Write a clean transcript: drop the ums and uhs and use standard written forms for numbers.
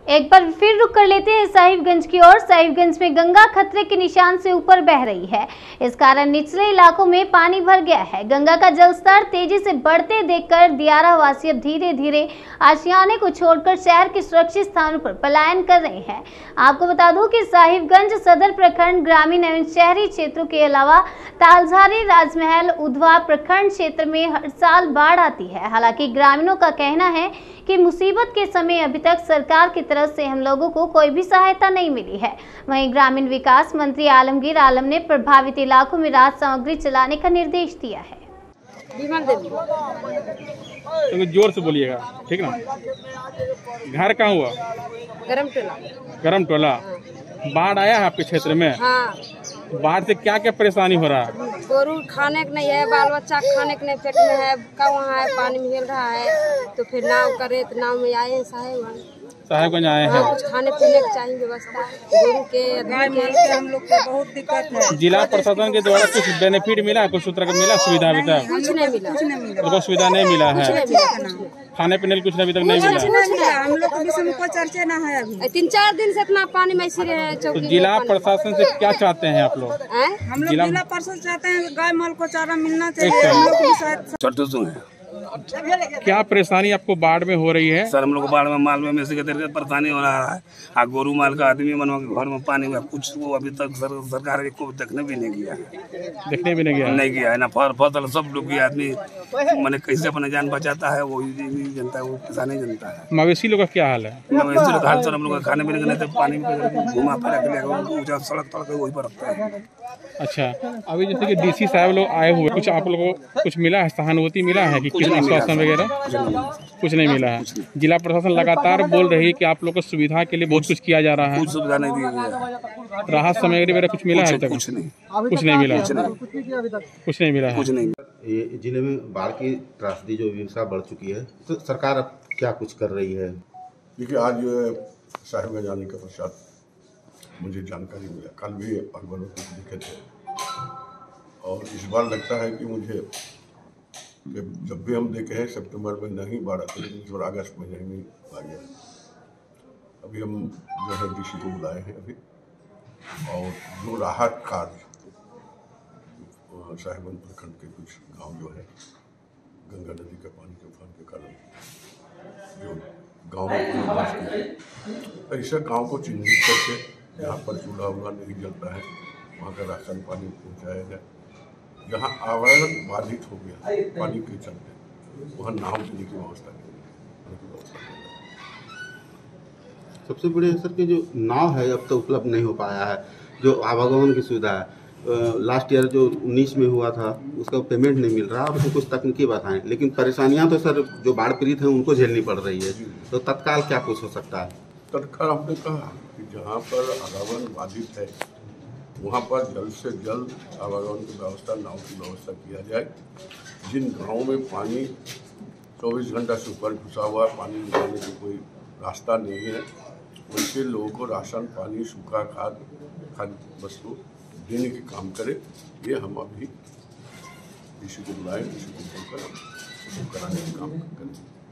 एक बार फिर रुक कर लेते हैं साहिबगंज की ओर। साहिबगंज में गंगा खतरे के निशान से ऊपर बह रही है। इस कारण निचले इलाकों में पानी भर गया है। गंगा का जलस्तर तेजी से बढ़ते देखकर दियारा वासी अब धीरे धीरे आशियाने को छोड़कर शहर के सुरक्षित स्थानों पर पलायन कर रहे हैं। आपको बता दूं कि साहिबगंज सदर प्रखंड ग्रामीण एवं शहरी क्षेत्रों के अलावा तालझारी, राजमहल, उधवा प्रखंड क्षेत्र में हर साल बाढ़ आती है। हालांकि ग्रामीणों का कहना है कि मुसीबत के समय अभी तक सरकार की तरफ से हम लोगों को कोई भी सहायता नहीं मिली है। वहीं ग्रामीण विकास मंत्री आलमगीर आलम ने प्रभावित इलाकों में राहत सामग्री चलाने का निर्देश दिया है। तो जोर से बोलिएगा, ठीक ना। घर कहाँ हुआ? गरम टोला। बाढ़ आया है आपके क्षेत्र में? हाँ। बाढ़ से क्या क्या परेशानी हो रहा है? गोरू खाने को नहीं है, बाल बच्चा खाने को नहीं, पेट में है, का वहाँ है, पानी में हिल रहा है। तो फिर नाव करे तो नाव में आए हैं साहिबगंज आए हैं। कुछ खाने पीने की चाहिए व्यवस्था, गोरू के हम लोग को बहुत दिक्कत है। जिला प्रशासन के द्वारा कुछ बेनिफिट मिला, कुछ सूत्र का मिला सुविधा? अभी तक कुछ नहीं मिला, कुछ सुविधा नहीं मिला है। खाने पीने कुछ अभी तक नहीं मिला। हम लोग को चर्चा ना है अभी। 3-4 दिन से इतना पानी में ऐसे रहे। तो जिला प्रशासन से क्या चाहते हैं आप लोग? हम लोग जिला प्रशासन चाहते हैं गाय माल को चारा मिलना चाहिए। क्या परेशानी आपको बाढ़ में हो रही है? सर, हम लोग बाढ़ में माल में से परेशानी हो रहा है। गोरू माल का आदमी मनवा के घर में पानी में कुछ वो अभी तक सरकार को देखने भी नहीं गया है। देखने भी नहीं गया है ना। फसल सब लोग की आदमी मैंने कैसे अपना जान बचाता है वो जनता है, वो किसान नहीं जनता है। मवेशी लोग का क्या हाल है? मवेशी लोग हाल सर, हम लोग खाने पीने के नहीं पानी में घुमा फिरा सड़क तड़क वही पर रखता है। अच्छा, अभी जैसे कि डीसी साहब लोग आए हुए, कुछ आप लोगों को कुछ मिला है, सहानुभूति मिला है कि किसी आश्वासन वगैरह? कुछ नहीं मिला है। जिला प्रशासन लगातार बोल रही है कि आप लोग को सुविधा के लिए बहुत कुछ किया जा रहा है। कुछ सुविधा नहीं दी गई। राहत सामग्री वगैरह कुछ मिला है? कुछ नहीं मिला। कुछ नहीं मिला है। ये जिले में बाढ़ की त्रासदी जो हिंसा बढ़ चुकी है, तो सरकार अब क्या कुछ कर रही है? देखिए, आज साहिबगंज जाने के पश्चात मुझे जानकारी मिला, कल भी अखबारों में लिखे थे, और इस बार लगता है कि मुझे जब भी हम देखे हैं सितंबर में नहीं बाढ़ आती, लेकिन इस बार अगस्त महीने में आ गया। अभी हम जो है डीसी को बुलाए हैं अभी, और जो राहत कार्य साहिबगंज प्रखंड के कुछ गांव जो है गंगा नदी के पानी के उफान के कारण जो गांव में ऐसे गांव को चिन्हित करके जहाँ पर चूल्हा वूल्हा नहीं जलता है वहाँ का राशन पानी पहुँचाया जाए। जहाँ आवरण बाधित हो गया पानी के चलते, वहाँ नाव देने की व्यवस्था की। सबसे बड़े सर के जो नाव है अब तक उपलब्ध नहीं हो पाया है। जो आवागमन की सुविधा है, लास्ट ईयर जो 19 में हुआ था उसका पेमेंट नहीं मिल रहा। उसमें कुछ तकनीकी बाधाएं, लेकिन परेशानियां तो सर जो बाढ़ पीड़ित हैं उनको झेलनी पड़ रही है। तो तत्काल क्या कुछ हो सकता है? तत्काल हमने कहा कि जहाँ पर आवागमन बाधित है वहाँ पर जल्द से जल्द आवागमन की व्यवस्था, नाव की व्यवस्था किया जाए। जिन गाँवों में पानी 24 घंटा से ऊपर घुसा हुआ, पानी निकालने की कोई रास्ता नहीं है, उनके लोगों को राशन पानी, सूखा खाद्य वस्तु देने के काम करे। ये हम अभी डीसी को बुलाएं, डीसी को बोलकर कराने का काम करें।